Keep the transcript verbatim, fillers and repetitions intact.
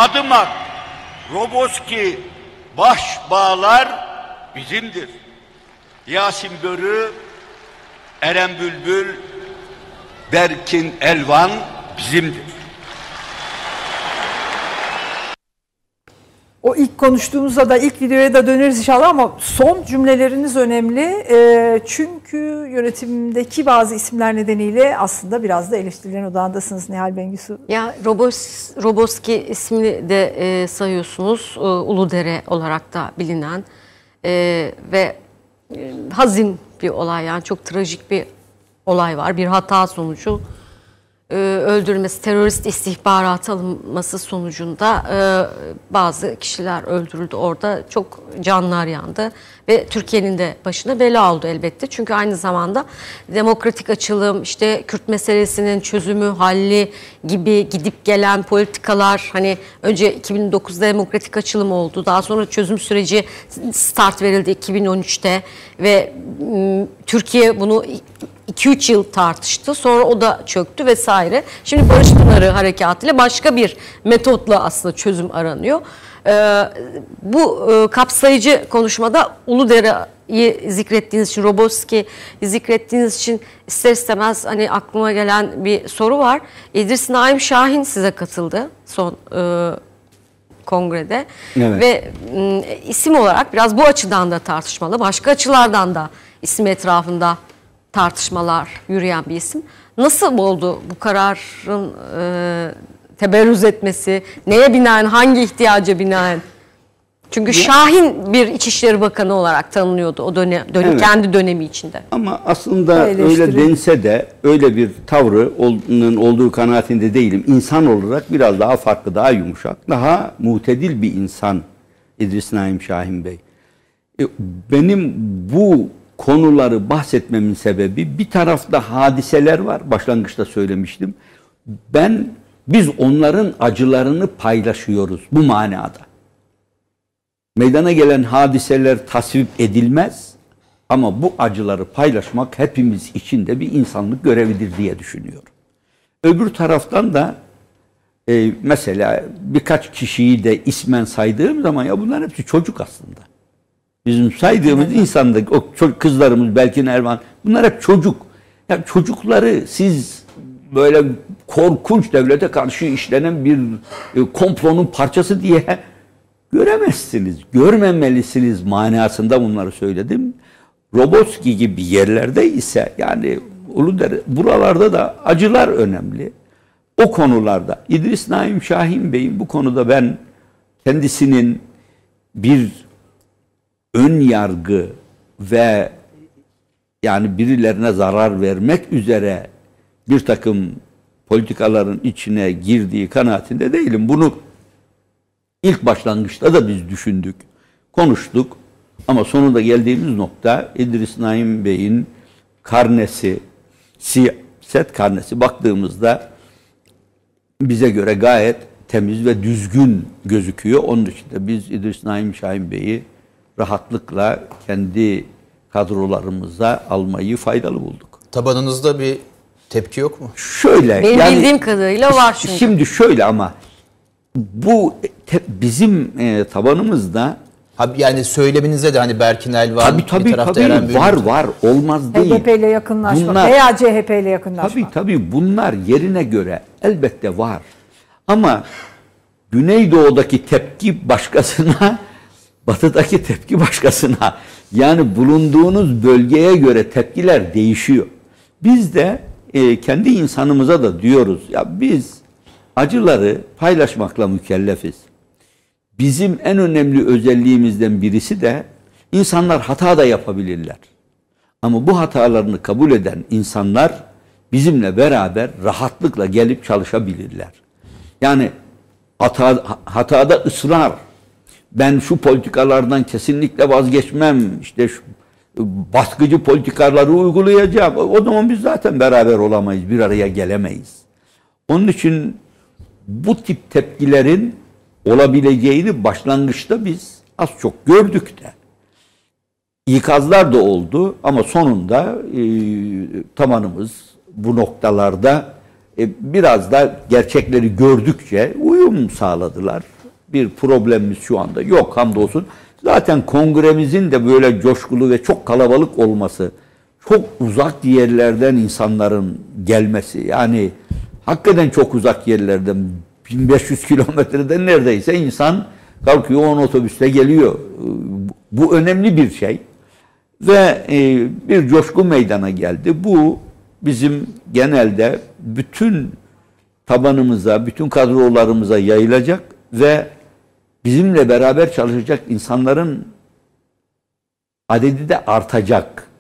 Adımak, Roboski, baş bağlar bizimdir. Yasin Börü, Eren Bülbül, Berkin Elvan bizimdir. O ilk konuştuğumuzda da ilk videoya da döneriz inşallah ama son cümleleriniz önemli. E, çünkü yönetimdeki bazı isimler nedeniyle aslında biraz da eleştirilerin odağındasınız Nihal Bengüsü. Ya Robos, Roboski ismini de e, sayıyorsunuz. E, Uludere olarak da bilinen e, ve e, hazin bir olay, yani çok trajik bir olay var. Bir hata sonucu öldürülmesi, terörist istihbaratı alınması sonucunda bazı kişiler öldürüldü orada. Çok canlar yandı ve Türkiye'nin de başına bela oldu elbette. Çünkü aynı zamanda demokratik açılım, işte Kürt meselesinin çözümü, halli gibi gidip gelen politikalar, hani önce iki bin dokuzda demokratik açılım oldu. Daha sonra çözüm süreci start verildi iki bin on üçte ve Türkiye bunu iki üç yıl tartıştı. Sonra o da çöktü vesaire. Şimdi Barış Pınarı harekatıyla başka bir metotla aslında çözüm aranıyor. Ee, bu e, kapsayıcı konuşmada Uludere'yi zikrettiğiniz için, Roboski'yi zikrettiğiniz için ister istemez hani aklıma gelen bir soru var. İdris Naim Şahin size katıldı son e, kongrede. Evet. Ve e, isim olarak biraz bu açıdan da tartışmalı. Başka açılardan da isim etrafında tartışmalar yürüyen bir isim. Nasıl oldu bu kararın e, teberrüz etmesi? Neye binaen, hangi ihtiyaca binaen? Çünkü ya, Şahin bir İçişleri Bakanı olarak tanınıyordu o dönem, dönem evet. kendi dönemi içinde. Ama aslında öyle dense de öyle bir tavrının olduğu kanaatinde değilim. İnsan olarak biraz daha farklı, daha yumuşak, daha mutedil bir insan İdris Naim Şahin Bey. Benim bu konuları bahsetmemin sebebi, bir tarafta hadiseler var. Başlangıçta söylemiştim. Ben, biz onların acılarını paylaşıyoruz bu manada. Meydana gelen hadiseler tasvip edilmez ama bu acıları paylaşmak hepimiz için de bir insanlık görevidir diye düşünüyorum. Öbür taraftan da e, mesela birkaç kişiyi de ismen saydığım zaman ya bunlar hepsi çocuk aslında. Bizim saydığımız evet. insanda o kızlarımız, Belkin Erman, bunlar hep çocuk. Yani çocukları siz böyle korkunç devlete karşı işlenen bir e, komplonun parçası diye göremezsiniz. Görmemelisiniz manasında bunları söyledim. Roboski gibi yerlerde ise, yani Uludere, buralarda da acılar önemli. O konularda İdris Naim Şahin Bey'in bu konuda ben kendisinin bir ön yargı ve yani birilerine zarar vermek üzere bir takım politikaların içine girdiği kanaatinde değilim. Bunu ilk başlangıçta da biz düşündük, konuştuk ama sonunda geldiğimiz nokta İdris Naim Bey'in karnesi, siyaset karnesi baktığımızda bize göre gayet temiz ve düzgün gözüküyor. Onun için de biz İdris Naim Şahin Bey'i rahatlıkla kendi kadrolarımıza almayı faydalı bulduk. Tabanınızda bir tepki yok mu? Şöyle. Benim yani, bildiğim kadarıyla var çünkü. Şimdi şöyle ama bu te, bizim e, tabanımızda yani söyleminizde de hani Berkin Elvan, tabii, tabii, bir tarafta tabii, Eren Bülbül. var var olmaz değil. H D P ile yakınlaşma bunlar, veya C H P ile yakınlaşma. Tabii tabii bunlar yerine göre elbette var. Ama Güneydoğu'daki tepki başkasına, Batı'daki tepki başkasına. Yani bulunduğunuz bölgeye göre tepkiler değişiyor. Biz de e, kendi insanımıza da diyoruz ya biz acıları paylaşmakla mükellefiz. Bizim en önemli özelliğimizden birisi de insanlar hata da yapabilirler. Ama bu hatalarını kabul eden insanlar bizimle beraber rahatlıkla gelip çalışabilirler. Yani hata, hatada ısrar, ben şu politikalardan kesinlikle vazgeçmem, işte şu baskıcı politikaları uygulayacağım. O zaman biz zaten beraber olamayız, bir araya gelemeyiz. Onun için bu tip tepkilerin olabileceğini başlangıçta biz az çok gördük de. İkazlar da oldu ama sonunda e, tabanımız bu noktalarda E, biraz da gerçekleri gördükçe uyum sağladılar. Bir problemimiz şu anda yok hamdolsun. Zaten kongremizin de böyle coşkulu ve çok kalabalık olması, çok uzak yerlerden insanların gelmesi, yani hakikaten çok uzak yerlerden, bin beş yüz kilometreden neredeyse insan kalkıyor, on otobüste geliyor. Bu önemli bir şey. Ve e, bir coşku meydana geldi. Bu bizim genelde bütün tabanımıza, bütün kadrolarımıza yayılacak ve bizimle beraber çalışacak insanların adedi de artacak.